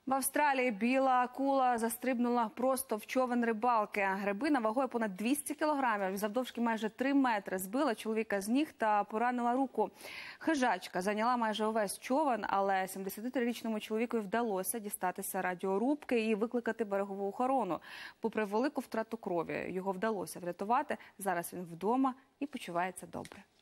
В Австралії біла акула застрибнула просто в човен рибалки. Рибина вагою понад 200 кілограмів, завдовжки майже 3 метри, збила чоловіка з ніг та поранила руку. Хижачка зайняла майже увесь човен, але 73-річному чоловікові вдалося дістатися радіорубки і викликати берегову охорону. Попри велику втрату крові, його вдалося врятувати. Зараз він вдома і почувається добре.